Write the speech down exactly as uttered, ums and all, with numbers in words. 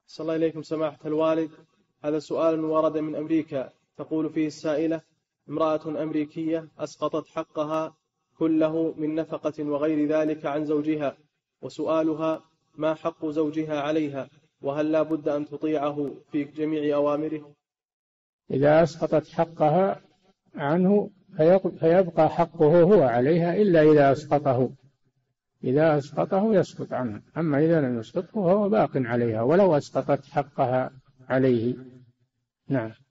صلى الله إليكم سماحة الوالد، هذا سؤال ورد من أمريكا. تقول فيه السائلة: امرأة أمريكية أسقطت حقها كله من نفقة وغير ذلك عن زوجها، وسؤالها: ما حق زوجها عليها، وهل لا بد أن تطيعه في جميع أوامره؟ إذا أسقطت حقها عنه فيبقى حقه هو عليها، إلا إذا أسقطه إذا أسقطه يسقط عنه، أما إذا لم يسقطه فهو باق عليها ولو أسقطت حقها عليه. نعم.